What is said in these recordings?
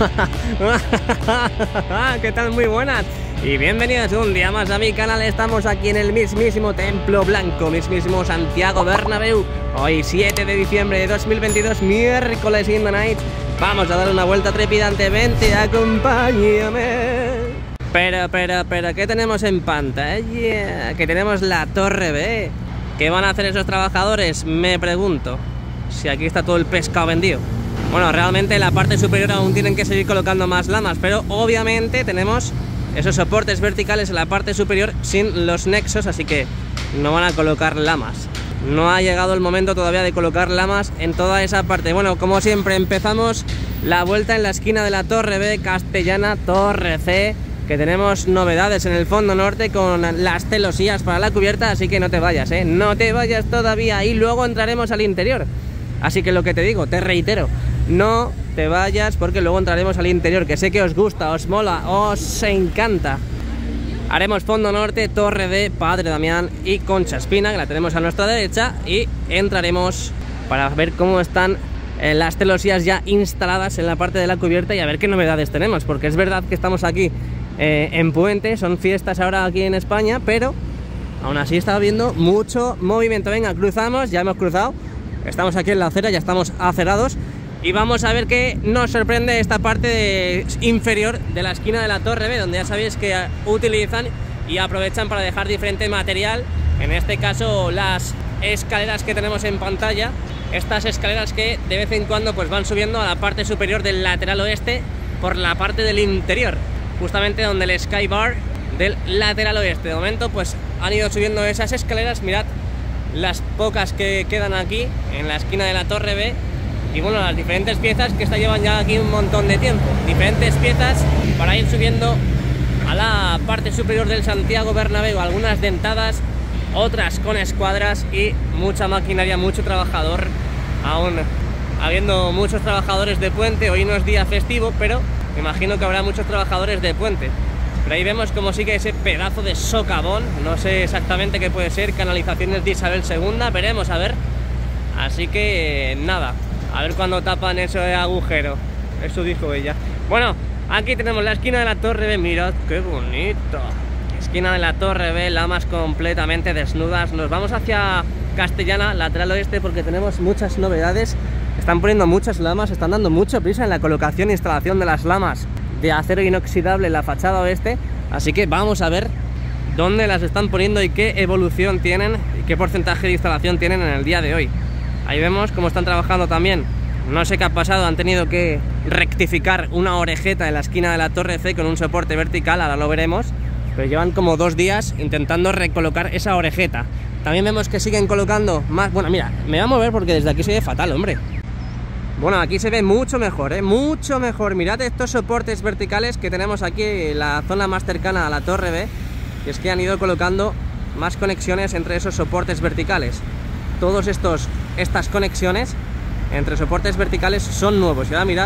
¿Qué tal? Muy buenas y bienvenidos un día más a mi canal. Estamos aquí en el mismísimo Templo Blanco, mismísimo Santiago Bernabéu. Hoy 7 de diciembre de 2022, miércoles in the night. Vamos a dar una vuelta trepidante, vente, acompáñame. Pero, ¿qué tenemos en pantalla? Que tenemos la Torre B. ¿Qué van a hacer esos trabajadores? Me pregunto. Si aquí está todo el pescado vendido. Bueno, realmente en la parte superior aún tienen que seguir colocando más lamas, pero obviamente tenemos esos soportes verticales en la parte superior sin los nexos, así que no van a colocar lamas. No ha llegado el momento todavía de colocar lamas en toda esa parte. Bueno, como siempre, empezamos la vuelta en la esquina de la Torre B, Castellana, Torre C, que tenemos novedades en el fondo norte con las celosías para la cubierta, así que no te vayas, no te vayas todavía, y luego entraremos al interior. Así que lo que te digo, te reitero, no te vayas porque luego entraremos al interior, que sé que os gusta, os mola, os encanta. Haremos fondo norte, Torre D, Padre Damián y Concha Espina, que la tenemos a nuestra derecha, y entraremos para ver cómo están las celosías ya instaladas en la parte de la cubierta y a ver qué novedades tenemos, porque es verdad que estamos aquí en Puente, son fiestas ahora aquí en España, pero aún así está habiendo mucho movimiento. Venga, cruzamos, ya hemos cruzado. Estamos aquí en la acera, ya estamos acerados y vamos a ver qué nos sorprende esta parte inferior de la esquina de la Torre B, donde ya sabéis que utilizan y aprovechan para dejar diferente material, en este caso las escaleras que tenemos en pantalla, estas escaleras que de vez en cuando pues van subiendo a la parte superior del lateral oeste por la parte del interior, justamente donde el skybar del lateral oeste. De momento pues han ido subiendo esas escaleras, mirad las pocas que quedan aquí en la esquina de la Torre B, y bueno, las diferentes piezas que llevan ya aquí un montón de tiempo, diferentes piezas para ir subiendo a la parte superior del Santiago Bernabéu, algunas dentadas, otras con escuadras y mucha maquinaria, mucho trabajador, aún habiendo muchos trabajadores de puente. Hoy no es día festivo, pero me imagino que habrá muchos trabajadores de puente. Pero ahí vemos cómo sigue ese pedazo de socavón, no sé exactamente qué puede ser, canalizaciones de Isabel II, veremos a ver. Así que nada, a ver cuándo tapan ese agujero, eso dijo ella. Bueno, aquí tenemos la esquina de la Torre B, mirad qué bonito. Esquina de la Torre B, lamas completamente desnudas. Nos vamos hacia Castellana, lateral oeste, porque tenemos muchas novedades. Están poniendo muchas lamas, están dando mucha prisa en la colocación e instalación de las lamas de acero inoxidable en la fachada oeste, así que vamos a ver dónde las están poniendo y qué evolución tienen y qué porcentaje de instalación tienen en el día de hoy. Ahí vemos cómo están trabajando también. No sé qué ha pasado, han tenido que rectificar una orejeta en la esquina de la Torre C con un soporte vertical, ahora lo veremos, pero llevan como 2 días intentando recolocar esa orejeta. También vemos que siguen colocando más. Bueno, mira, me voy a mover porque desde aquí se ve fatal, hombre. Bueno, aquí se ve mucho mejor, mucho mejor. Mirad estos soportes verticales que tenemos aquí en la zona más cercana a la Torre B, y es que han ido colocando más conexiones entre esos soportes verticales. Todos estas conexiones entre soportes verticales son nuevos. Y ahora mirad,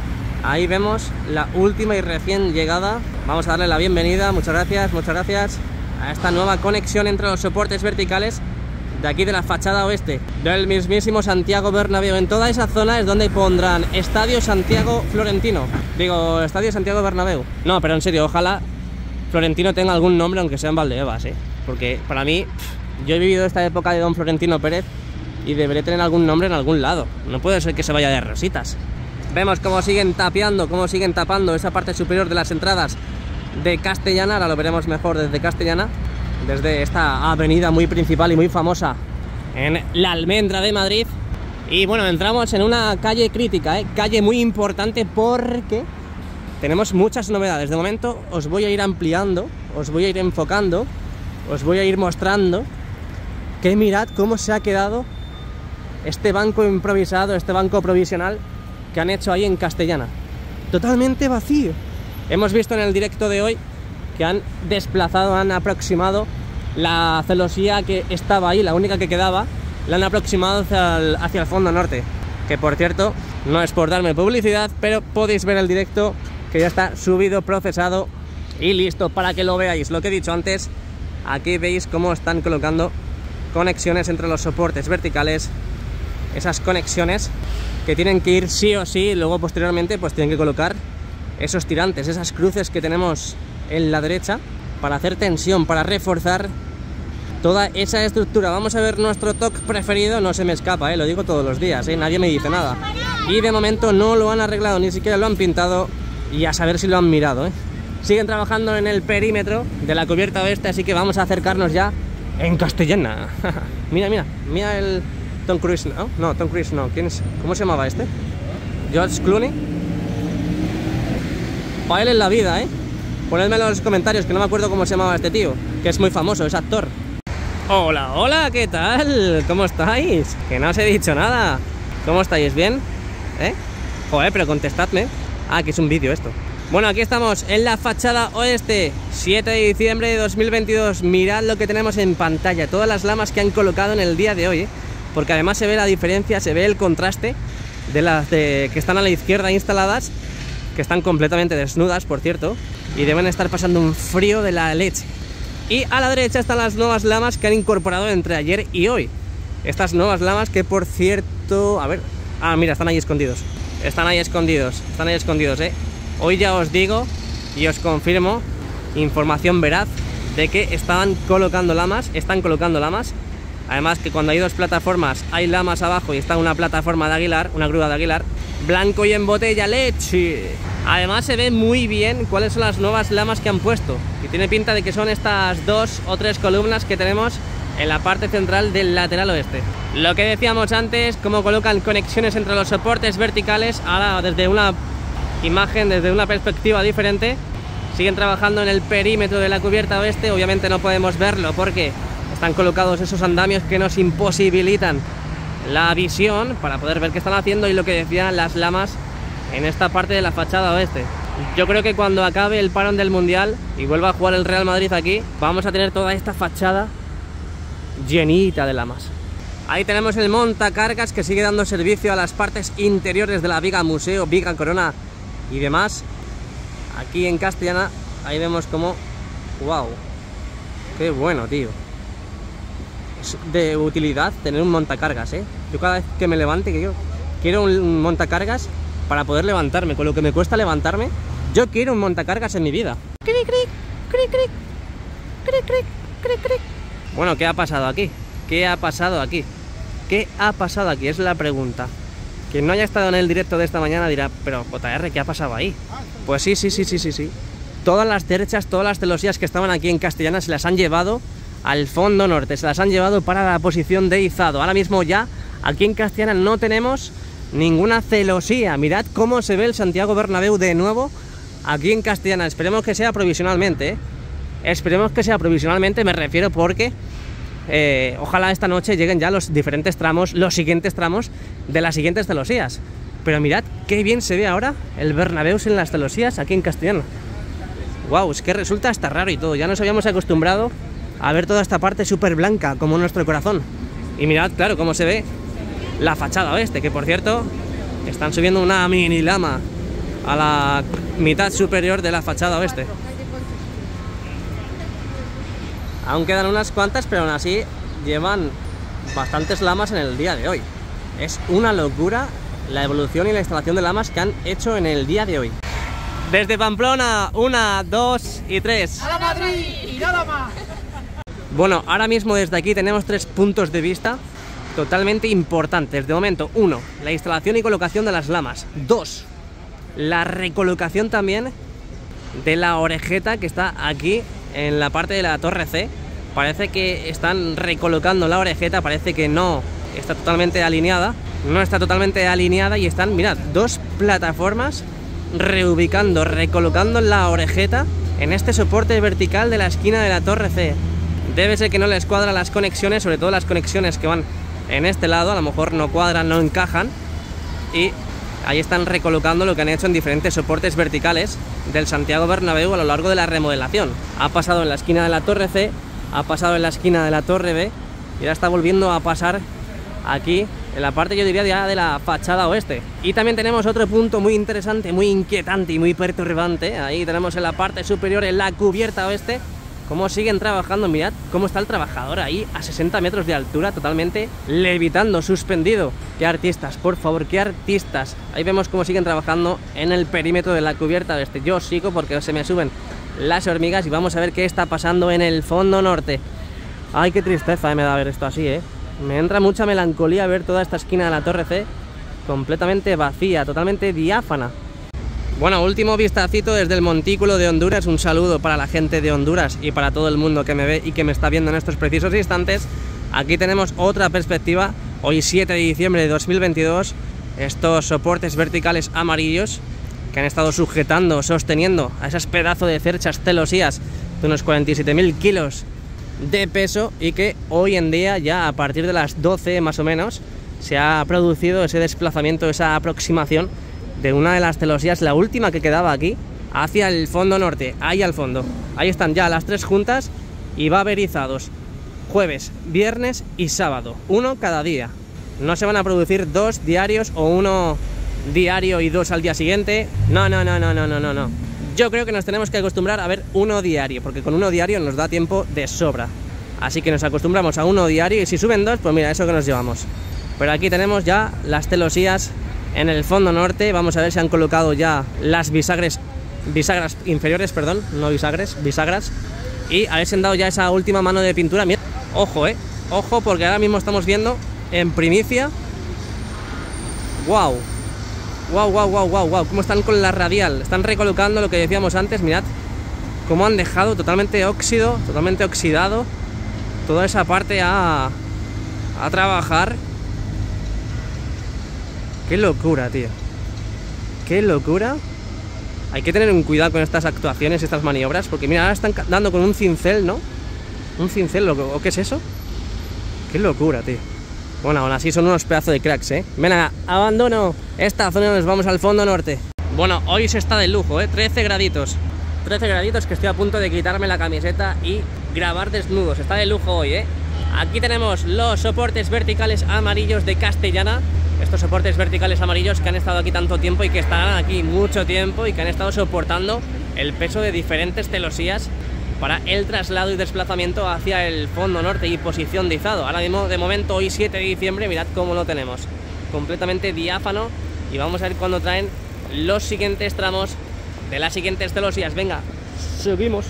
ahí vemos la última y recién llegada. Vamos a darle la bienvenida, muchas gracias a esta nueva conexión entre los soportes verticales de aquí de la fachada oeste del mismísimo Santiago Bernabéu. En toda esa zona es donde pondrán Estadio Santiago Florentino. Digo, Estadio Santiago Bernabéu. No, pero en serio, ojalá Florentino tenga algún nombre, aunque sea en Valdebebas, porque para mí, yo he vivido esta época de don Florentino Pérez y debería tener algún nombre en algún lado. No puede ser que se vaya de rositas. Vemos cómo siguen tapiando, cómo siguen tapando esa parte superior de las entradas de Castellana. Ahora lo veremos mejor desde Castellana, desde esta avenida muy principal y muy famosa en la Almendra de Madrid. Y bueno, entramos en una calle crítica, calle muy importante, porque tenemos muchas novedades. De momento os voy a ir ampliando, os voy a ir enfocando, os voy a ir mostrando que mirad cómo se ha quedado este banco improvisado, este banco provisional que han hecho ahí en Castellana. Totalmente vacío. Hemos visto en el directo de hoy que han desplazado, han aproximado la celosía que estaba ahí, la única que quedaba, la han aproximado hacia el fondo norte. Que por cierto, no es por darme publicidad, pero podéis ver el directo que ya está subido, procesado y listo para que lo veáis. Lo que he dicho antes, aquí veis cómo están colocando conexiones entre los soportes verticales, esas conexiones que tienen que ir sí o sí, y luego posteriormente pues tienen que colocar esos tirantes, esas cruces que tenemos en la derecha, para hacer tensión, para reforzar toda esa estructura. Vamos a ver nuestro toque preferido, no se me escapa, lo digo todos los días, nadie me dice nada. Y de momento no lo han arreglado, ni siquiera lo han pintado, y a saber si lo han mirado. Siguen trabajando en el perímetro de la cubierta oeste, así que vamos a acercarnos ya en castellana. Mira el Tom Cruise, ¿no? No, Tom Cruise no, ¿quién es? ¿Cómo se llamaba este? George Clooney. Para él en la vida, Ponedmelo en los comentarios, que no me acuerdo cómo se llamaba este tío, que es muy famoso, es actor. Hola, ¿qué tal? ¿Cómo estáis? Que no os he dicho nada. ¿Cómo estáis? ¿Bien? Joder, pero contestadme. Ah, que es un vídeo esto. Bueno, aquí estamos en la fachada oeste, 7 de diciembre de 2022. Mirad lo que tenemos en pantalla, todas las lamas que han colocado en el día de hoy, porque además se ve la diferencia, se ve el contraste de las que están a la izquierda instaladas, que están completamente desnudas, por cierto, y deben estar pasando un frío de la leche. Y a la derecha están las nuevas lamas que han incorporado entre ayer y hoy. Estas nuevas lamas que, por cierto, a ver... Ah, mira, están ahí escondidos. Están ahí escondidos, Hoy ya os digo y os confirmo información veraz de que están colocando lamas. Además que cuando hay dos plataformas hay lamas abajo y está una plataforma de Aguilar, una grúa de Aguilar, blanco y en botella, leche. Además se ve muy bien cuáles son las nuevas lamas que han puesto, y tiene pinta de que son estas 2 o 3 columnas que tenemos en la parte central del lateral oeste. Lo que decíamos antes, cómo colocan conexiones entre los soportes verticales, ahora desde una imagen, desde una perspectiva diferente. Siguen trabajando en el perímetro de la cubierta oeste, obviamente no podemos verlo porque están colocados esos andamios que nos imposibilitan la visión para poder ver qué están haciendo, y lo que decían las lamas en esta parte de la fachada oeste. Yo creo que cuando acabe el parón del Mundial y vuelva a jugar el Real Madrid aquí, vamos a tener toda esta fachada llenita de lamas. Ahí tenemos el montacargas que sigue dando servicio a las partes interiores de la viga museo, viga corona y demás. Aquí en castellana, ahí vemos como... ¡Wow! ¡Qué bueno, tío! Es de utilidad tener un montacargas, Yo cada vez que me levante, que yo quiero un montacargas para poder levantarme. Con lo que me cuesta levantarme, yo quiero un montacargas en mi vida. ¡Cric, cric! ¡Cric, cric! ¡Cric, cric! ¡Cric, cric! Bueno, ¿qué ha pasado aquí? ¿Qué ha pasado aquí? ¿Qué ha pasado aquí? Es la pregunta. Quien no haya estado en el directo de esta mañana dirá, pero JR, ¿qué ha pasado ahí? Pues sí. Todas las derechas, todas las celosías que estaban aquí en castellana se las han llevado al fondo norte, se las han llevado para la posición de izado. Ahora mismo ya aquí en castellana no tenemos ninguna celosía. Mirad cómo se ve el Santiago Bernabéu de nuevo aquí en castellana. Esperemos que sea provisionalmente, Esperemos que sea provisionalmente, me refiero porque ojalá esta noche lleguen ya los diferentes tramos, los siguientes tramos de las siguientes celosías. Pero mirad qué bien se ve ahora el Bernabéu sin las celosías aquí en castellano. Wow, es que resulta hasta raro y todo. Ya nos habíamos acostumbrado a ver toda esta parte súper blanca como nuestro corazón. Y mirad, claro, cómo se ve la fachada oeste, que por cierto están subiendo una mini lama a la mitad superior de la fachada oeste. Aún quedan unas cuantas, pero aún así llevan bastantes lamas en el día de hoy. Es una locura la evolución y la instalación de lamas que han hecho en el día de hoy. Desde Pamplona, 1, 2 y 3. ¡A la Madrid! ¡Y nada más! Bueno, ahora mismo desde aquí tenemos 3 puntos de vista totalmente importantes. De momento, 1, la instalación y colocación de las lamas. 2, la recolocación también de la orejeta que está aquí en la parte de la torre C. Parece que están recolocando la orejeta, parece que no está totalmente alineada. No está totalmente alineada y están, mirad, 2 plataformas reubicando, recolocando la orejeta en este soporte vertical de la esquina de la torre C. Debe ser que no les cuadran las conexiones, sobre todo las conexiones que van en este lado, a lo mejor no cuadran, no encajan, y ahí están recolocando lo que han hecho en diferentes soportes verticales del Santiago Bernabéu a lo largo de la remodelación. Ha pasado en la esquina de la torre C, ha pasado en la esquina de la torre B y ahora está volviendo a pasar aquí en la parte, yo diría, ya de la fachada oeste. Y también tenemos otro punto muy interesante, muy inquietante y muy perturbante. Ahí tenemos en la parte superior, en la cubierta oeste, cómo siguen trabajando. Mirad cómo está el trabajador ahí a 60 metros de altura, totalmente levitando, suspendido. Qué artistas, por favor, qué artistas. Ahí vemos cómo siguen trabajando en el perímetro de la cubierta este. Yo sigo porque se me suben las hormigas y vamos a ver qué está pasando en el fondo norte. Ay, qué tristeza me da ver esto así, Me entra mucha melancolía ver toda esta esquina de la Torre C completamente vacía, totalmente diáfana. Bueno, último vistacito desde el montículo de Honduras. Un saludo para la gente de Honduras y para todo el mundo que me ve y que me está viendo en estos precisos instantes. Aquí tenemos otra perspectiva. Hoy 7 de diciembre de 2022. Estos soportes verticales amarillos que han estado sujetando, sosteniendo a esas pedazos de cerchas celosías de unos 47.000 kilos de peso, y que hoy en día, ya a partir de las 12 más o menos, se ha producido ese desplazamiento, esa aproximación de una de las celosías, la última que quedaba aquí, hacia el fondo norte, ahí al fondo. Ahí están ya las 3 juntas y va a haber izados jueves, viernes y sábado, uno cada día. No se van a producir 2 diarios o 1 diario y 2 al día siguiente. No. Yo creo que nos tenemos que acostumbrar a ver 1 diario, porque con 1 diario nos da tiempo de sobra. Así que nos acostumbramos a 1 diario, y si suben 2, pues mira, eso que nos llevamos. Pero aquí tenemos ya las celosías en el fondo norte. Vamos a ver si han colocado ya las bisagras inferiores, perdón, no bisagres, bisagras. Y a ver si han dado ya esa última mano de pintura. Mira, ojo, ojo, porque ahora mismo estamos viendo en primicia. Wow, cómo están con la radial. Están recolocando lo que decíamos antes. Mirad cómo han dejado totalmente óxido, totalmente oxidado toda esa parte a trabajar. Qué locura, tío. Qué locura. Hay que tener un cuidado con estas actuaciones, estas maniobras, porque mira, ahora están dando con un cincel, ¿no? Un cincel, ¿o qué es eso? Qué locura, tío. Bueno, aún así son unos pedazos de cracks, Venga, abandono esta zona y nos vamos al fondo norte. Bueno, hoy se está de lujo, 13 graditos. 13 graditos, que estoy a punto de quitarme la camiseta y grabar desnudos. Está de lujo hoy, Aquí tenemos los soportes verticales amarillos de Castellana. Estos soportes verticales amarillos que han estado aquí tanto tiempo y que estarán aquí mucho tiempo, y que han estado soportando el peso de diferentes celosías para el traslado y desplazamiento hacia el fondo norte y posición de izado. Ahora mismo, de momento, hoy 7 de diciembre, mirad cómo lo tenemos, completamente diáfano, y vamos a ver cuándo traen los siguientes tramos de las siguientes celosías. Venga, seguimos.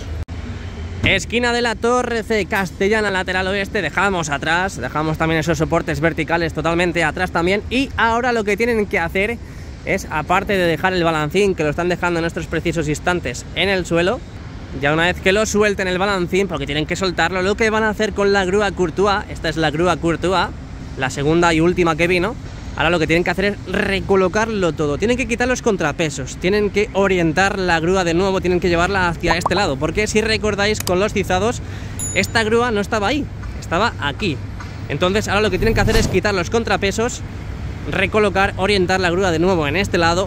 Esquina de la Torre C, Castellana, lateral oeste. Dejamos atrás, dejamos también esos soportes verticales totalmente atrás también. Y ahora lo que tienen que hacer es, aparte de dejar el balancín, que lo están dejando en estos precisos instantes en el suelo, ya una vez que lo suelten el balancín, porque tienen que soltarlo, lo que van a hacer con la grúa Courtois, esta es la grúa Courtois, la segunda y última que vino. Ahora lo que tienen que hacer es recolocarlo todo. Tienen que quitar los contrapesos, tienen que orientar la grúa de nuevo, tienen que llevarla hacia este lado, porque si recordáis, con los izados esta grúa no estaba ahí, estaba aquí. Entonces ahora lo que tienen que hacer es quitar los contrapesos, recolocar, orientar la grúa de nuevo en este lado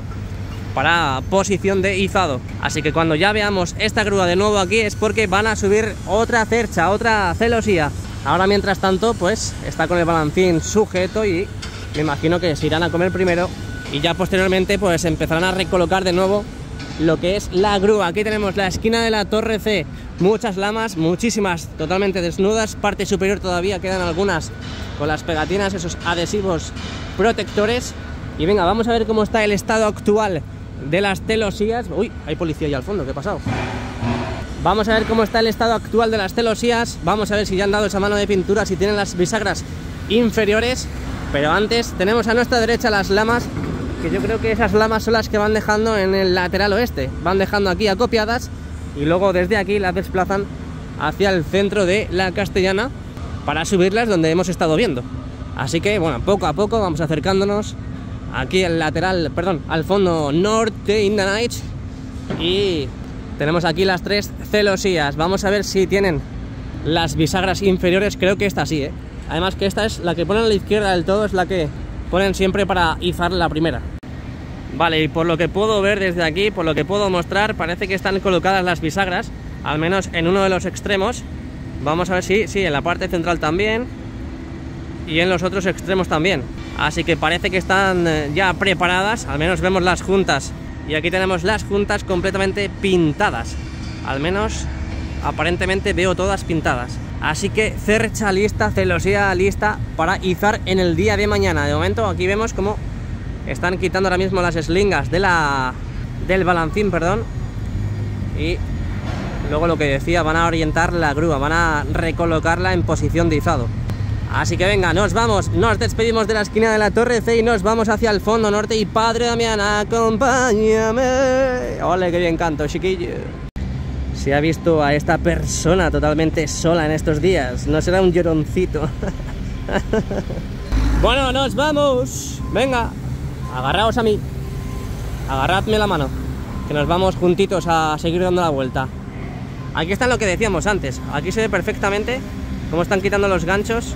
para posición de izado. Así que cuando ya veamos esta grúa de nuevo aquí es porque van a subir otra cercha, otra celosía. Ahora, mientras tanto, pues está con el balancín sujeto y me imagino que se irán a comer primero y ya posteriormente pues empezarán a recolocar de nuevo lo que es la grúa. Aquí tenemos la esquina de la Torre C, muchas lamas, muchísimas totalmente desnudas, parte superior todavía quedan algunas con las pegatinas, esos adhesivos protectores. Y venga, vamos a ver cómo está el estado actual de las celosías. Uy, hay policía allá al fondo, ¿qué ha pasado? Vamos a ver cómo está el estado actual de las celosías, vamos a ver si ya han dado esa mano de pintura, si tienen las bisagras inferiores. Pero antes tenemos a nuestra derecha las lamas, que yo creo que esas lamas son las que van dejando en el lateral oeste. Van dejando aquí acopiadas y luego desde aquí las desplazan hacia el centro de la Castellana para subirlas donde hemos estado viendo. Así que bueno, poco a poco vamos acercándonos aquí al lateral, perdón, al fondo norte in the night. Y tenemos aquí las 3 celosías. Vamos a ver si tienen las bisagras inferiores. Creo que esta sí, Además que esta es la que ponen a la izquierda del todo, es la que ponen siempre para izar la primera. Vale, y por lo que puedo ver desde aquí, por lo que puedo mostrar, parece que están colocadas las bisagras, al menos en uno de los extremos. Vamos a ver si, sí, en la parte central también y en los otros extremos también. Así que parece que están ya preparadas, al menos vemos las juntas. Y aquí tenemos las juntas completamente pintadas, al menos aparentemente veo todas pintadas. Así que cercha lista, celosía lista para izar en el día de mañana. De momento aquí vemos cómo están quitando ahora mismo las eslingas de del balancín, perdón. Y luego lo que decía, van a orientar la grúa, van a recolocarla en posición de izado. Así que venga, nos vamos, nos despedimos de la esquina de la Torre C y nos vamos hacia el fondo norte. Y Padre Damián, acompáñame. Ole, qué bien canto, chiquillo. Si ha visto a esta persona totalmente sola en estos días, no será un lloroncito. Bueno, nos vamos. Venga, agarraos a mí, agarradme la mano, que nos vamos juntitos a seguir dando la vuelta. Aquí está lo que decíamos antes. Aquí se ve perfectamente cómo están quitando los ganchos.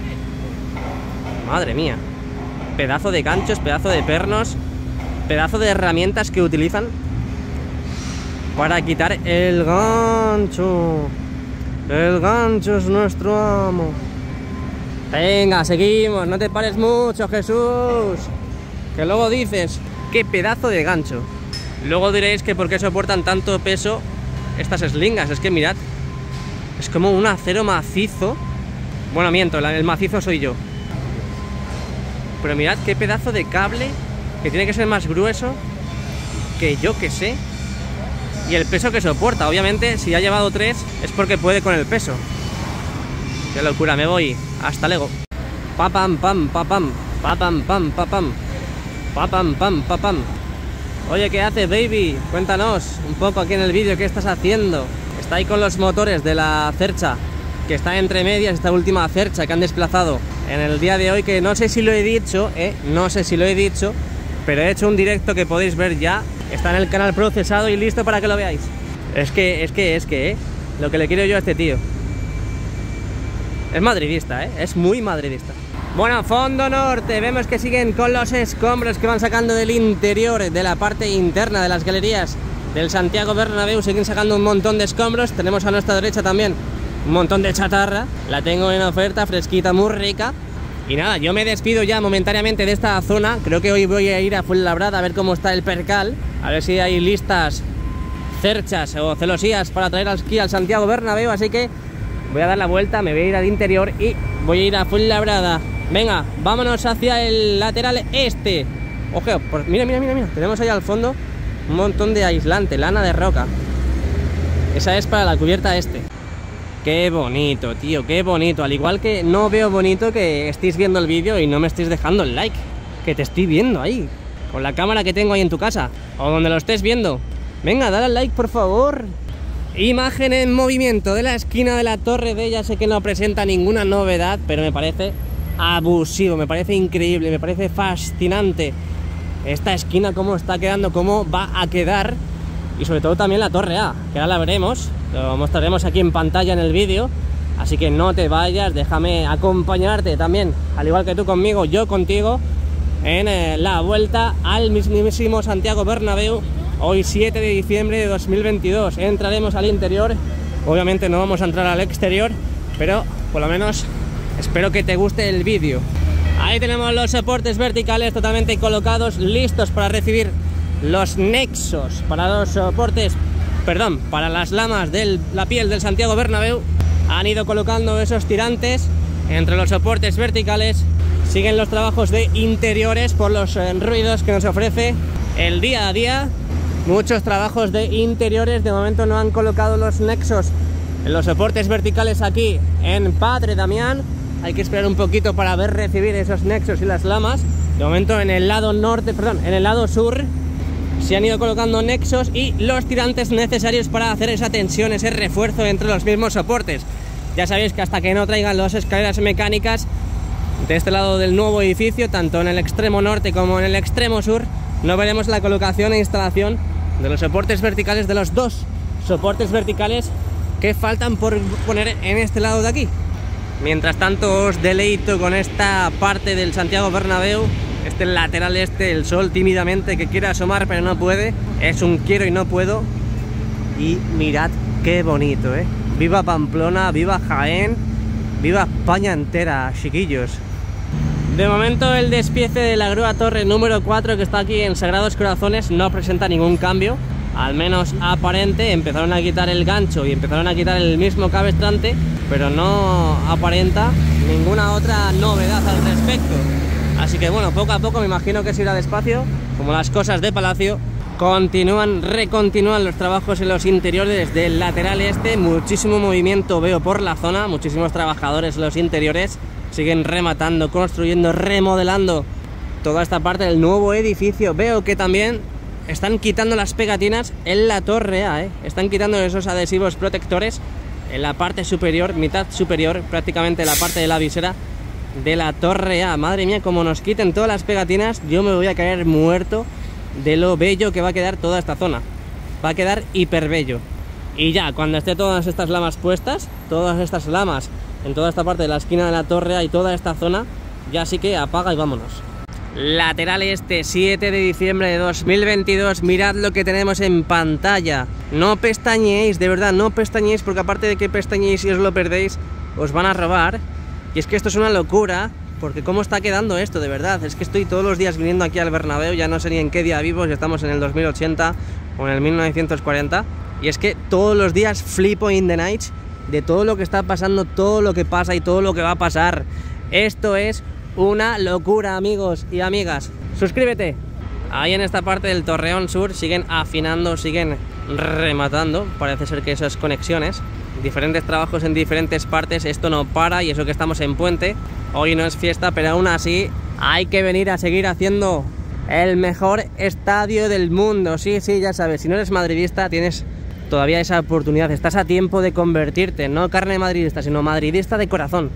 Madre mía, pedazo de ganchos, pedazo de pernos, pedazo de herramientas que utilizan para quitar el gancho. El gancho es nuestro amo. Venga, seguimos, no te pares mucho, Jesús, que luego dices, qué pedazo de gancho. Luego diréis que por qué soportan tanto peso estas eslingas. Es que mirad, es como un acero macizo. Bueno, miento, el macizo soy yo. Pero mirad qué pedazo de cable, que tiene que ser más grueso que yo que sé. Y el peso que soporta, obviamente, si ha llevado 3 es porque puede con el peso. Qué locura, me voy. Hasta luego. Papam, pam, papam. Papam, pam, papam. Papam, pam, papam. Oye, ¿qué haces, baby? Cuéntanos un poco aquí en el vídeo qué estás haciendo. Está ahí con los motores de la cercha, que está entre medias, esta última cercha que han desplazado en el día de hoy, que no sé si lo he dicho, no sé si lo he dicho, pero he hecho un directo que podéis ver ya. Está en el canal procesado y listo para que lo veáis. Es que, lo que le quiero yo a este tío. Es madridista, es muy madridista. Bueno, fondo norte, vemos que siguen con los escombros que van sacando del interior, de la parte interna de las galerías del Santiago Bernabéu. Siguen sacando un montón de escombros. Tenemos a nuestra derecha también un montón de chatarra. La tengo en oferta, fresquita, muy rica. Y nada, yo me despido ya momentáneamente de esta zona. Creo que hoy voy a ir a Fuenlabrada a ver cómo está el percal, a ver si hay listas cerchas o celosías para traer aquí al Santiago Bernabéu. Así que voy a dar la vuelta, me voy a ir al interior y voy a ir a Fuenlabrada. Venga, vámonos hacia el lateral este. Ojo, pues mira, tenemos ahí al fondo un montón de aislante, lana de roca. Esa es para la cubierta este. Qué bonito, tío, qué bonito. Al igual que no veo bonito que estéis viendo el vídeo y no me estéis dejando el like, que te estoy viendo ahí, con la cámara que tengo ahí en tu casa, o donde lo estés viendo. Venga, dale al like, por favor. Imagen en movimiento de la esquina de la Torre D. Ya sé que no presenta ninguna novedad, pero me parece abusivo, me parece increíble, me parece fascinante esta esquina, cómo está quedando, cómo va a quedar. Y sobre todo también la Torre A, que ahora la veremos, lo mostraremos aquí en pantalla en el vídeo. Así que no te vayas, déjame acompañarte también, al igual que tú conmigo, yo contigo, en la vuelta al mismísimo Santiago Bernabéu. Hoy 7 de diciembre de 2022, entraremos al interior. Obviamente no vamos a entrar al exterior, pero por lo menos espero que te guste el vídeo. Ahí tenemos los soportes verticales totalmente colocados, listos para recibir los nexos, para los soportes, perdón, para las lamas de la piel del Santiago Bernabéu. Han ido colocando esos tirantes entre los soportes verticales. Siguen los trabajos de interiores por los ruidos que nos ofrece el día a día. Muchos trabajos de interiores. De momento no han colocado los nexos en los soportes verticales aquí en Padre Damián. Hay que esperar un poquito para ver recibir esos nexos y las lamas. De momento en el lado norte, perdón, en el lado sur se han ido colocando nexos y los tirantes necesarios para hacer esa tensión, ese refuerzo entre los mismos soportes. Ya sabéis que hasta que no traigan las escaleras mecánicas de este lado del nuevo edificio, tanto en el extremo norte como en el extremo sur, no veremos la colocación e instalación de los soportes verticales, de los dos soportes verticales que faltan por poner en este lado de aquí. Mientras tanto os deleito con esta parte del Santiago Bernabéu, este lateral este, el sol tímidamente que quiere asomar pero no puede. Es un quiero y no puedo. Y mirad qué bonito, Viva Pamplona, viva Jaén, viva España entera, chiquillos. De momento el despiece de la grúa torre número 4, que está aquí en Sagrados Corazones, no presenta ningún cambio. al menos aparente. Empezaron a quitar el gancho y empezaron a quitar el mismo cabestrante, pero no aparenta ninguna otra novedad al respecto. Así que bueno, poco a poco me imagino que se irá despacio, como las cosas de Palacio. Recontinúan los trabajos en los interiores del lateral este. Muchísimo movimiento veo por la zona, muchísimos trabajadores en los interiores. Siguen rematando, construyendo, remodelando toda esta parte del nuevo edificio. Veo que también están quitando las pegatinas en la torre A, Están quitando esos adhesivos protectores en la parte superior, mitad superior, prácticamente la parte de la visera de la torre A. Madre mía, como nos quiten todas las pegatinas, yo me voy a caer muerto de lo bello que va a quedar toda esta zona. Va a quedar hiper bello. Y ya, cuando esté todas estas lamas puestas, todas estas lamas en toda esta parte de la esquina de la torre A y toda esta zona, ya sí que apaga y vámonos. Lateral este, 7 de diciembre de 2022. Mirad lo que tenemos en pantalla. No pestañeéis, de verdad, no pestañeéis, porque aparte de que pestañeéis y os lo perdéis, os van a robar. Y es que esto es una locura, porque cómo está quedando esto, de verdad. Es que estoy todos los días viniendo aquí al Bernabéu, ya no sé ni en qué día vivo, si estamos en el 2080 o en el 1940. Y es que todos los días flipo in the night de todo lo que está pasando, todo lo que pasa y todo lo que va a pasar. Esto es una locura, amigos y amigas. Suscríbete. Ahí en esta parte del Torreón Sur siguen afinando, siguen rematando. Parece ser que esas conexiones, diferentes trabajos en diferentes partes. Esto no para, y eso que estamos en puente. Hoy no es fiesta, pero aún así hay que venir a seguir haciendo el mejor estadio del mundo. Sí, ya sabes, si no eres madridista tienes todavía esa oportunidad. Estás a tiempo de convertirte, no carne madridista, sino madridista de corazón.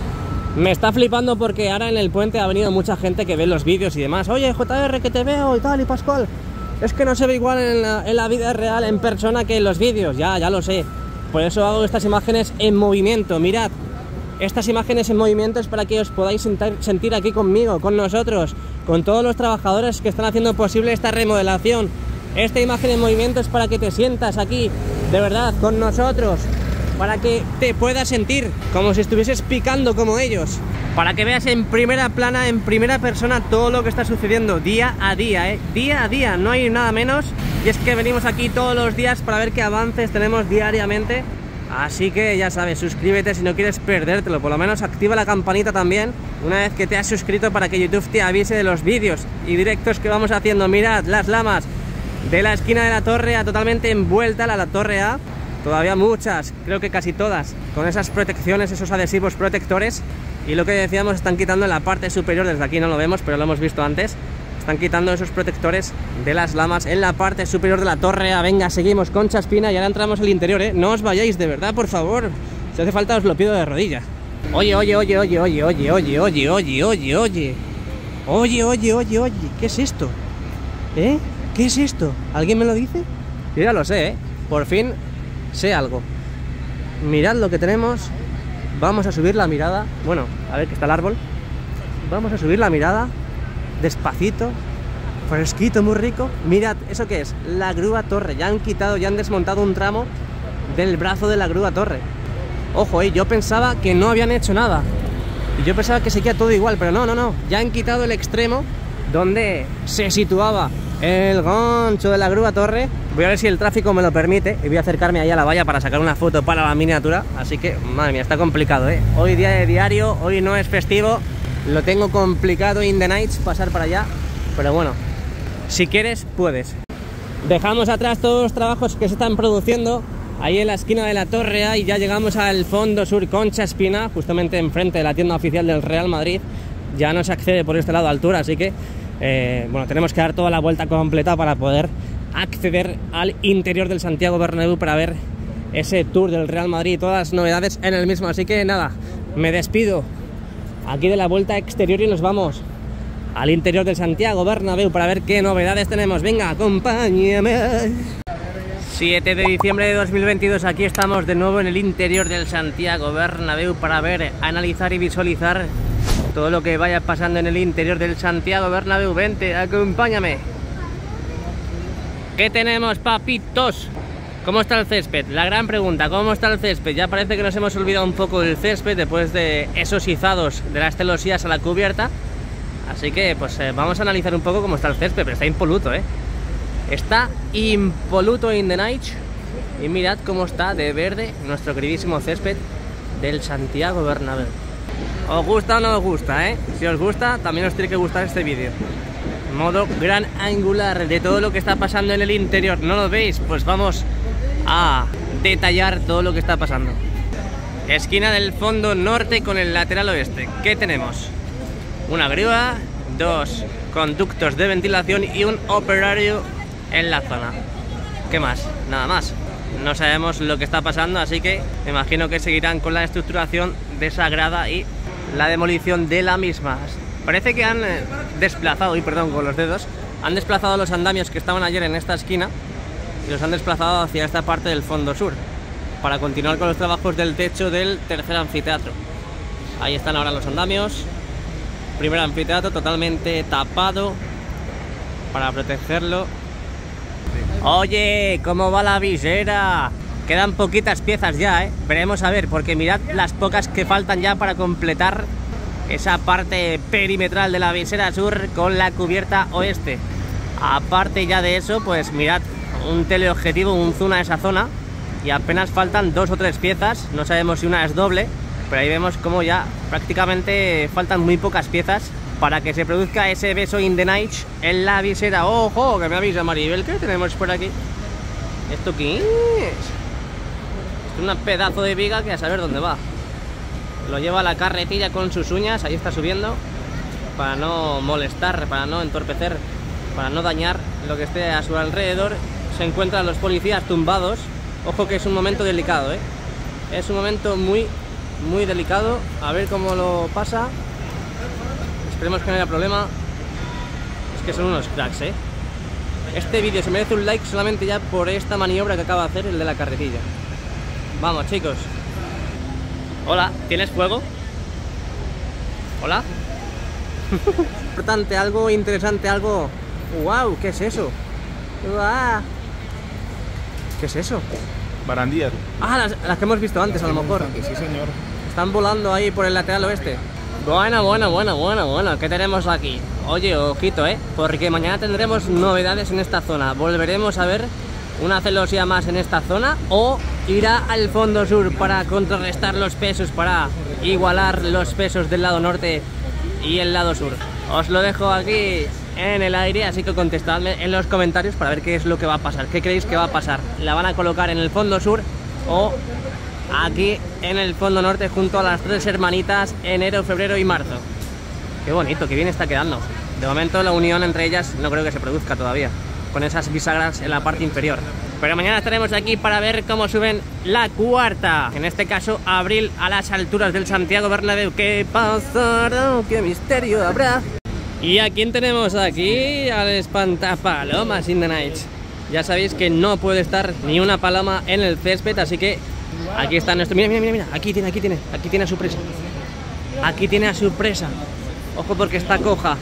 Me está flipando porque ahora en el puente ha venido mucha gente que ve los vídeos y demás. Oye, JR, que te veo y tal, y Pascual, es que no se ve igual en la vida real, en persona, que en los vídeos. Ya lo sé. Por eso hago estas imágenes en movimiento. Mirad, estas imágenes en movimiento es para que os podáis sentir aquí conmigo, con nosotros, con todos los trabajadores que están haciendo posible esta remodelación. Esta imagen en movimiento es para que te sientas aquí, de verdad, con nosotros, para que te puedas sentir como si estuvieses picando como ellos, para que veas en primera plana, en primera persona, todo lo que está sucediendo día a día, día a día, no hay nada menos. Y es que venimos aquí todos los días para ver qué avances tenemos diariamente. Así que ya sabes, suscríbete si no quieres perdértelo, por lo menos activa la campanita también una vez que te has suscrito, para que YouTube te avise de los vídeos y directos que vamos haciendo. Mirad las lamas de la esquina de la torre A totalmente envuelta, la torre A. Todavía muchas, creo que casi todas, con esas protecciones, esos adhesivos protectores. Y lo que decíamos, están quitando en la parte superior, desde aquí no lo vemos, pero lo hemos visto antes. Están quitando esos protectores de las lamas en la parte superior de la torre A. Venga, seguimos con Chaspina y ahora entramos al interior, No os vayáis, de verdad, por favor. Si hace falta os lo pido de rodillas. Oye, ¿qué es esto? ¿Qué es esto? ¿Alguien me lo dice? Yo ya lo sé, Por fin sé algo. Mirad lo que tenemos. Vamos a subir la mirada. Bueno, a ver que está el árbol. Vamos a subir la mirada despacito, fresquito, muy rico. Mirad, ¿eso qué es? La grúa torre. Ya han quitado, ya han desmontado un tramo del brazo de la grúa torre. Ojo, yo pensaba que no habían hecho nada. Y yo pensaba que seguía todo igual, pero no. Ya han quitado el extremo donde se situaba el gancho de la grúa torre. Voy a ver si el tráfico me lo permite y voy a acercarme ahí a la valla para sacar una foto para la miniatura. Así que, madre mía, está complicado, Hoy día de diario, hoy no es festivo. Lo tengo complicado in the nights pasar para allá, pero bueno, si quieres, puedes. Dejamos atrás todos los trabajos que se están produciendo ahí en la esquina de la torre A y ya llegamos al fondo sur con Chaspina, justamente enfrente de la tienda oficial del Real Madrid. Ya no se accede por este lado a altura, así que bueno, tenemos que dar toda la vuelta completa para poder acceder al interior del Santiago Bernabéu para ver ese tour del Real Madrid y todas las novedades en el mismo. Así que nada, me despido aquí de la vuelta exterior y nos vamos al interior del Santiago Bernabéu para ver qué novedades tenemos. Venga, acompáñame. 7 de diciembre de 2022, aquí estamos de nuevo en el interior del Santiago Bernabéu para ver, analizar y visualizar todo lo que vaya pasando en el interior del Santiago Bernabéu. Vente, acompáñame. ¿Qué tenemos, papitos? ¿Cómo está el césped? La gran pregunta, ¿cómo está el césped? Ya parece que nos hemos olvidado un poco del césped después de esos izados de las celosías a la cubierta. Así que pues vamos a analizar un poco cómo está el césped, pero está impoluto, Está impoluto in the night. Y mirad cómo está de verde nuestro queridísimo césped del Santiago Bernabéu. ¿Os gusta o no os gusta, eh? Si os gusta, también os tiene que gustar este vídeo. Modo gran angular de todo lo que está pasando en el interior. ¿No lo veis? Pues vamos a detallar todo lo que está pasando. Esquina del fondo norte con el lateral oeste. ¿Qué tenemos? Una grúa, 2 conductos de ventilación y un operario en la zona. ¿Qué más? Nada más. No sabemos lo que está pasando, así que me imagino que seguirán con la estructuración de esa grada y la demolición de la misma. Parece que han desplazado, y perdón con los dedos, han desplazado los andamios que estaban ayer en esta esquina y los han desplazado hacia esta parte del fondo sur para continuar con los trabajos del techo del tercer anfiteatro. Ahí están ahora los andamios. Primer anfiteatro totalmente tapado para protegerlo. Oye, ¿cómo va la visera? Quedan poquitas piezas ya, ¿eh? Veremos a ver, porque mirad las pocas que faltan ya para completar esa parte perimetral de la visera sur con la cubierta oeste. Aparte ya de eso, pues mirad, un teleobjetivo, un zoom a esa zona y apenas faltan 2 o 3 piezas. No sabemos si una es doble, pero ahí vemos como ya prácticamente faltan muy pocas piezas para que se produzca ese beso in the night en la visera. ¡Ojo! Que me avisa Maribel, ¿qué tenemos por aquí? ¿Esto qué es? Es un pedazo de viga que a saber dónde va. Lo lleva la carretilla con sus uñas, ahí está subiendo, para no molestar, para no entorpecer, para no dañar lo que esté a su alrededor. Se encuentran los policías tumbados. Ojo que es un momento delicado, ¿eh? Es un momento muy delicado. A ver cómo lo pasa. Esperemos que no haya problema. Es que son unos cracks, ¿eh? Este vídeo se merece un like solamente ya por esta maniobra que acaba de hacer el de la carretilla. Vamos, chicos. Hola, ¿tienes fuego? Hola. Importante, algo interesante, algo... ¡Wow! ¿Qué es eso? ¡Wow! ¿Qué es eso? Barandillas. Ah, las que hemos visto antes, a lo mejor. Sí, señor. Están volando ahí por el lateral oeste. Bueno. ¿Qué tenemos aquí? Oye, ojito, porque mañana tendremos novedades en esta zona. Volveremos a ver una celosía más en esta zona o irá al fondo sur para contrarrestar los pesos, para igualar los pesos del lado norte y el lado sur. Os lo dejo aquí en el aire, así que contestadme en los comentarios para ver qué es lo que va a pasar. ¿Qué creéis que va a pasar? ¿La van a colocar en el fondo sur o aquí en el fondo norte junto a las 3 hermanitas enero, febrero y marzo? Qué bonito, qué bien está quedando. De momento la unión entre ellas no creo que se produzca todavía, con esas bisagras en la parte inferior. Pero mañana estaremos aquí para ver cómo suben la cuarta, en este caso Abril, a las alturas del Santiago Bernabéu. ¿Qué pasará? ¿Qué misterio habrá? ¿Y a quién tenemos aquí? Al espantapalomas in the night. Ya sabéis que no puede estar ni una paloma en el césped, así que aquí está nuestro... Mira, aquí tiene a su presa. Aquí tiene a su presa. Ojo porque está coja.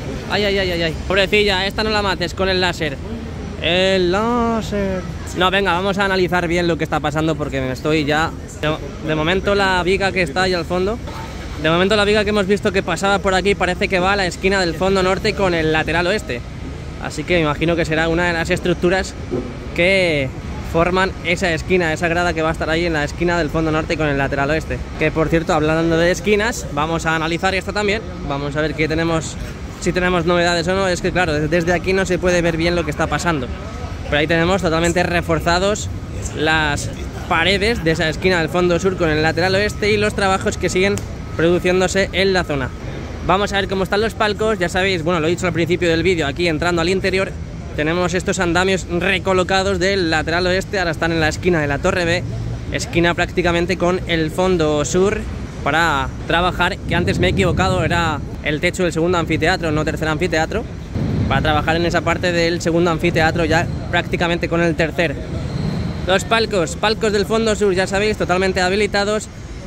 Ay. Pobrecilla, esta no la mates con el láser. El láser. No, venga, vamos a analizar bien lo que está pasando porque me estoy ya... De momento la viga que está ahí al fondo... De momento la viga que hemos visto que pasaba por aquí parece que va a la esquina del fondo norte con el lateral oeste. Así que me imagino que será una de las estructuras que forman esa esquina, esa grada que va a estar ahí en la esquina del fondo norte con el lateral oeste. Que por cierto, hablando de esquinas, vamos a analizar esto también. Vamos a ver qué tenemos, si tenemos novedades o no. Es que claro, desde aquí no se puede ver bien lo que está pasando. Pero ahí tenemos totalmente reforzados las paredes de esa esquina del fondo sur con el lateral oeste y los trabajos que siguen produciéndose en la zona. Vamos a ver cómo están los palcos. Ya sabéis, bueno, lo he dicho al principio del vídeo, aquí entrando al interior tenemos estos andamios recolocados del lateral oeste. Ahora están en la esquina de la Torre B, esquina prácticamente con el fondo sur, para trabajar, que antes me he equivocado, era el techo del segundo anfiteatro, no tercer anfiteatro, para trabajar en esa parte del segundo anfiteatro ya prácticamente con el tercer. Los palcos del fondo sur, ya sabéis, totalmente habilitados.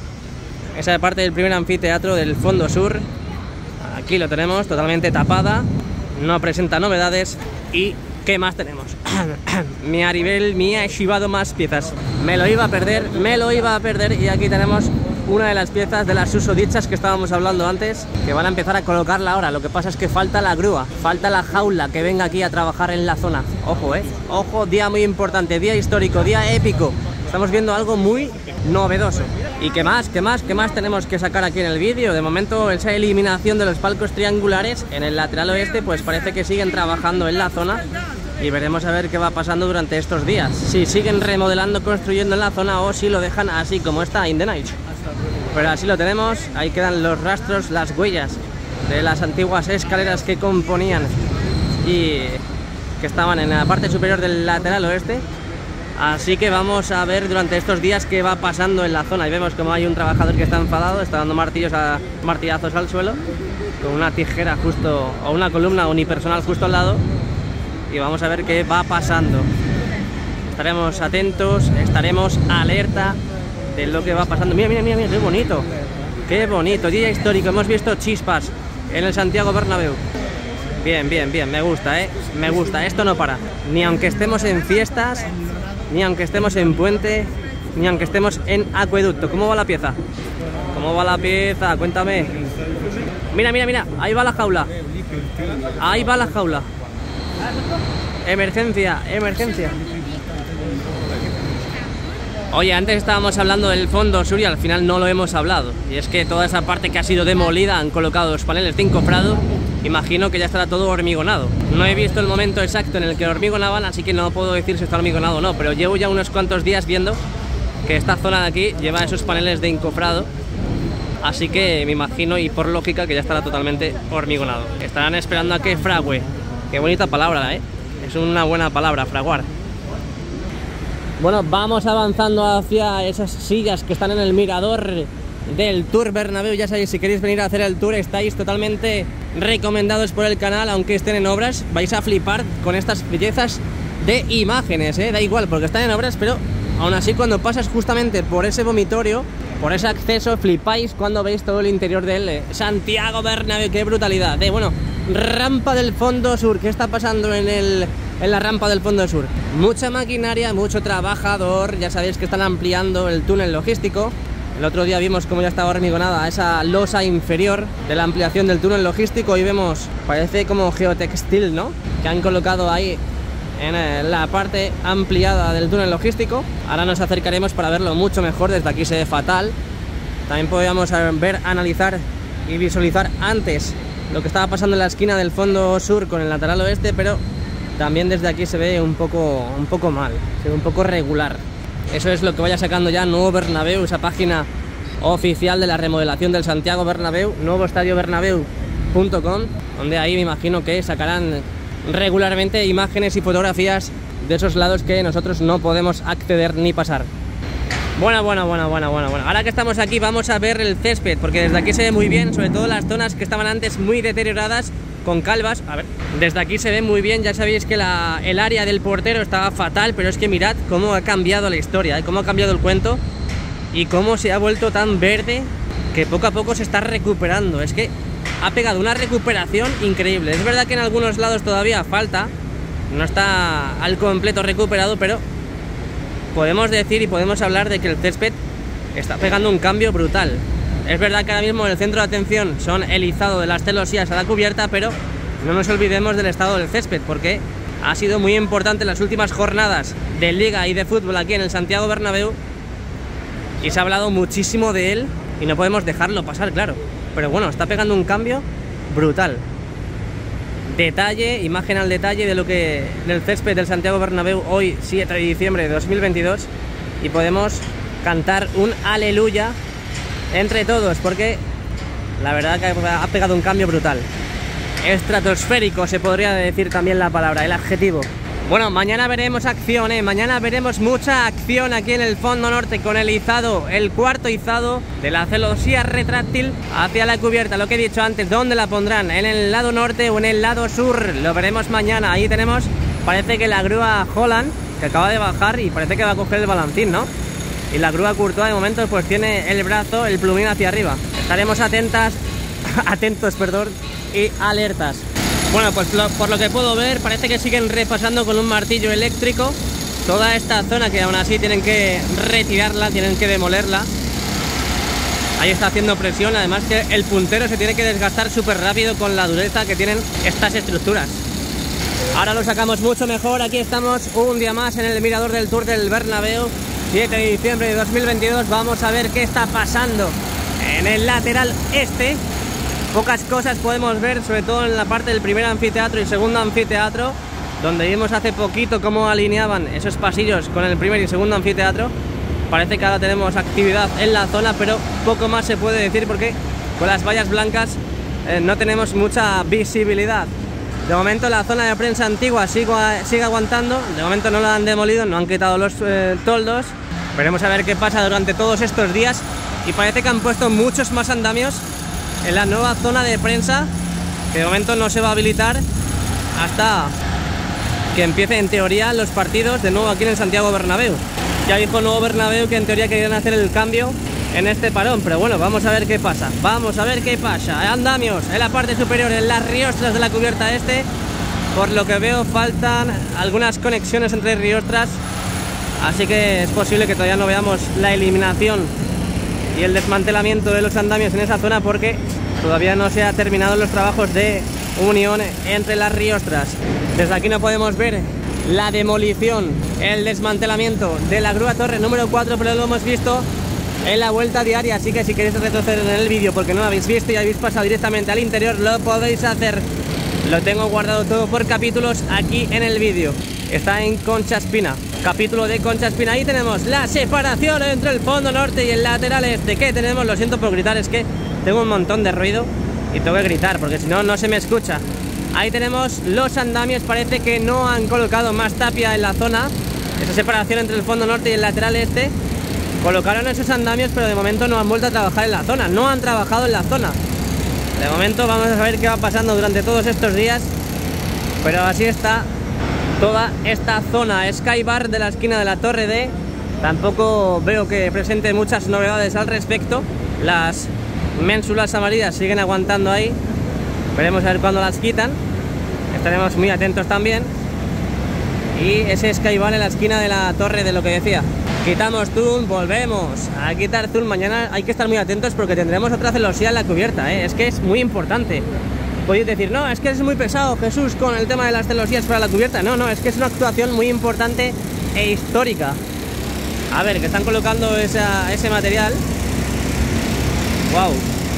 Esa parte del primer anfiteatro del fondo sur, aquí lo tenemos, totalmente tapada, no presenta novedades. ¿Y qué más tenemos? Mi Aribel me ha chivado más piezas. Me lo iba a perder y aquí tenemos una de las piezas de las susodichas que estábamos hablando antes, que van a empezar a colocarla ahora. Lo que pasa es que falta la grúa, falta la jaula que venga aquí a trabajar en la zona. Ojo, ojo, día muy importante, día histórico, día épico. Estamos viendo algo muy novedoso. ¿Y qué más tenemos que sacar aquí en el vídeo? De momento, esa eliminación de los palcos triangulares en el lateral oeste, pues parece que siguen trabajando en la zona. Y veremos a ver qué va pasando durante estos días. Si siguen remodelando, construyendo en la zona, o si lo dejan así como está in the night. Pero así lo tenemos. Ahí quedan los rastros, las huellas de las antiguas escaleras que componían y que estaban en la parte superior del lateral oeste. Así que vamos a ver durante estos días qué va pasando en la zona. Y vemos como hay un trabajador que está enfadado, está dando martillazos al suelo con una tijera justo, o una columna unipersonal justo al lado. Y vamos a ver qué va pasando. Estaremos atentos, estaremos alerta de lo que va pasando. Mira, qué bonito. Qué bonito, día histórico. Hemos visto chispas en el Santiago Bernabéu. Bien, me gusta, me gusta. Esto no para. Ni aunque estemos en fiestas, ni aunque estemos en puente, ni aunque estemos en acueducto. ¿Cómo va la pieza? ¿Cómo va la pieza? Cuéntame. Mira, ahí va la jaula. Ahí va la jaula. Emergencia. Oye, antes estábamos hablando del fondo sur y al final no lo hemos hablado. Y es que toda esa parte que ha sido demolida han colocado los paneles de encofrado. Imagino que ya estará todo hormigonado. No he visto el momento exacto en el que hormigonaban, así que no puedo decir si está hormigonado o no. Pero llevo ya unos cuantos días viendo que esta zona de aquí lleva esos paneles de encofrado. Así que me imagino, y por lógica, que ya estará totalmente hormigonado. Estarán esperando a que frague. Qué bonita palabra, es una buena palabra, fraguar. Bueno, vamos avanzando hacia esas sillas que están en el mirador del Tour Bernabéu. Ya sabéis, si queréis venir a hacer el tour, estáis totalmente recomendados por el canal, aunque estén en obras. Vais a flipar con estas bellezas de imágenes, da igual, porque están en obras, pero aún así cuando pasas justamente por ese vomitorio, por ese acceso, flipáis cuando veis todo el interior del Santiago Bernabéu. ¡Qué brutalidad! Bueno, rampa del fondo sur. ¿Qué está pasando en la rampa del fondo sur? Mucha maquinaria, mucho trabajador. Ya sabéis que están ampliando el túnel logístico. El otro día vimos cómo ya estaba hormigonada esa losa inferior de la ampliación del túnel logístico. Y vemos, parece como geotextil, ¿no? Que han colocado ahí en la parte ampliada del túnel logístico. Ahora nos acercaremos para verlo mucho mejor. Desde aquí se ve fatal. También podíamos ver, analizar y visualizar antes lo que estaba pasando en la esquina del fondo sur con el lateral oeste, pero también desde aquí se ve un poco mal, se ve un poco regular. Eso es lo que vaya sacando ya Nuevo Bernabéu, esa página oficial de la remodelación del Santiago Bernabéu, nuevoestadiobernabeu.com, donde ahí me imagino que sacarán regularmente imágenes y fotografías de esos lados que nosotros no podemos acceder ni pasar. Bueno. Ahora que estamos aquí vamos a ver el césped, porque desde aquí se ve muy bien, sobre todo las zonas que estaban antes muy deterioradas, con calvas. A ver, desde aquí se ve muy bien. Ya sabéis que el área del portero estaba fatal, pero es que mirad cómo ha cambiado la historia, cómo ha cambiado el cuento y cómo se ha vuelto tan verde, que poco a poco se está recuperando. Es que ha pegado una recuperación increíble. Es verdad que en algunos lados todavía falta, no está al completo recuperado, pero podemos decir y podemos hablar de que el césped está pegando un cambio brutal. Es verdad que ahora mismo el centro de atención son el izado de las celosías a la cubierta, pero no nos olvidemos del estado del césped, porque ha sido muy importante en las últimas jornadas de liga y de fútbol aquí en el Santiago Bernabéu, y se ha hablado muchísimo de él y no podemos dejarlo pasar, claro. Pero bueno, está pegando un cambio brutal. Detalle, imagen al detalle de lo que del césped del Santiago Bernabéu hoy 7 de diciembre de 2022, y podemos cantar un aleluya entre todos, porque la verdad que ha pegado un cambio brutal, estratosférico se podría decir también la palabra, el adjetivo. Bueno, mañana veremos acción, mañana veremos mucha acción aquí en el fondo norte con el izado, el cuarto izado de la celosía retráctil hacia la cubierta. Lo que he dicho antes, ¿dónde la pondrán? ¿En el lado norte o en el lado sur? Lo veremos mañana. Ahí tenemos, parece que la grúa Holland, que acaba de bajar y parece que va a coger el balancín, ¿no? Y la grúa Courtois de momento pues tiene el brazo, el plumín hacia arriba. Estaremos atentos, y alertas. Bueno, pues por lo que puedo ver, parece que siguen repasando con un martillo eléctrico toda esta zona, que aún así tienen que retirarla, tienen que demolerla. Ahí está haciendo presión, además que el puntero se tiene que desgastar súper rápido con la dureza que tienen estas estructuras. Ahora lo sacamos mucho mejor. Aquí estamos un día más en el mirador del Tour del Bernabéu, 7 de diciembre de 2022. Vamos a ver qué está pasando en el lateral este. Pocas cosas podemos ver, sobre todo en la parte del primer anfiteatro y segundo anfiteatro, donde vimos hace poquito cómo alineaban esos pasillos con el primer y segundo anfiteatro. Parece que ahora tenemos actividad en la zona, pero poco más se puede decir porque con las vallas blancas no tenemos mucha visibilidad. De momento la zona de prensa antigua sigue aguantando. De momento no la han demolido, no han quitado los toldos. Veremos a ver qué pasa durante todos estos días. Y parece que han puesto muchos más andamios en la nueva zona de prensa, que de momento no se va a habilitar hasta que empiece en teoría los partidos de nuevo aquí en el Santiago Bernabéu. Ya dijo el nuevo Bernabéu que en teoría querían hacer el cambio en este parón, pero bueno, vamos a ver qué pasa. Vamos a ver qué pasa. Andamios en la parte superior, en las riostras de la cubierta este. Por lo que veo faltan algunas conexiones entre riostras, así que es posible que todavía no veamos la eliminación y el desmantelamiento de los andamios en esa zona, porque todavía no se han terminado los trabajos de unión entre las riostras. Desde aquí no podemos ver la demolición, el desmantelamiento de la grúa torre número 4, pero lo hemos visto en la vuelta diaria, así que si queréis retroceder en el vídeo porque no lo habéis visto y habéis pasado directamente al interior, lo podéis hacer. Lo tengo guardado todo por capítulos aquí en el vídeo. Está en Concha Espina, capítulo de Concha Espina. Ahí tenemos la separación entre el fondo norte y el lateral este. ¿Qué tenemos? Lo siento por gritar, es que tengo un montón de ruido y tengo que gritar porque si no, no se me escucha. Ahí tenemos los andamios. Parece que no han colocado más tapia en la zona. Esa separación entre el fondo norte y el lateral este. Colocaron esos andamios, pero de momento no han vuelto a trabajar en la zona. No han trabajado en la zona. De momento vamos a ver qué va pasando durante todos estos días. Pero así está toda esta zona. Skybar de la esquina de la Torre D. Tampoco veo que presente muchas novedades al respecto. Las ménsulas amarillas siguen aguantando ahí. Veremos a ver cuándo las quitan. Estaremos muy atentos también. Y ese Skybar en la esquina de la torre de lo que decía. Quitamos zoom, volvemos a quitar zoom. Mañana hay que estar muy atentos porque tendremos otra celosía en la cubierta, Es que es muy importante. Podéis decir, no, es que es muy pesado, Jesús, con el tema de las celosías para la cubierta. No, no, es que es una actuación muy importante e histórica. A ver, que están colocando ese material. Wow.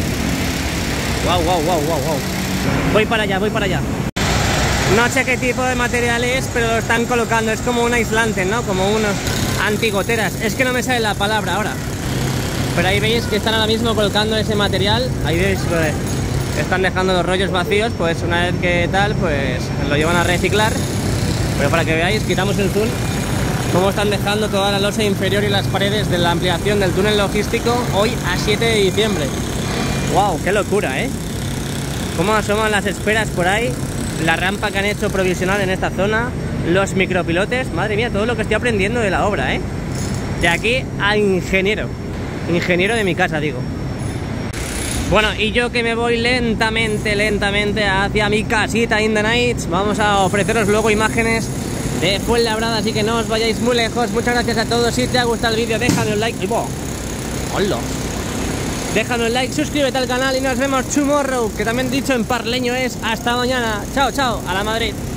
Wow, wow, wow, wow, wow. Voy para allá, voy para allá. No sé qué tipo de material es, pero lo están colocando. Es como un aislante, ¿no? Como unos antigoteras. Es que no me sale la palabra ahora. Pero ahí veis que están ahora mismo colocando ese material. Ahí veis que están dejando los rollos vacíos. Pues una vez que tal, pues lo llevan a reciclar. Pero para que veáis, quitamos el zoom, cómo están dejando toda la losa inferior y las paredes de la ampliación del túnel logístico hoy a 7 de diciembre. ¡Wow! ¡Qué locura, Cómo asoman las esperas por ahí, la rampa que han hecho provisional en esta zona, los micropilotes. Madre mía, todo lo que estoy aprendiendo de la obra, De aquí a ingeniero. Ingeniero de mi casa, digo. Bueno, y yo que me voy lentamente hacia mi casita in the nights. Vamos a ofreceros luego imágenes de Fuenlabrada, así que no os vayáis muy lejos. Muchas gracias a todos. Si te ha gustado el vídeo, déjame un like. ¡Hola! Déjame un like, suscríbete al canal y nos vemos tomorrow, que también dicho en parleño es hasta mañana. Chao, chao, a la Madrid.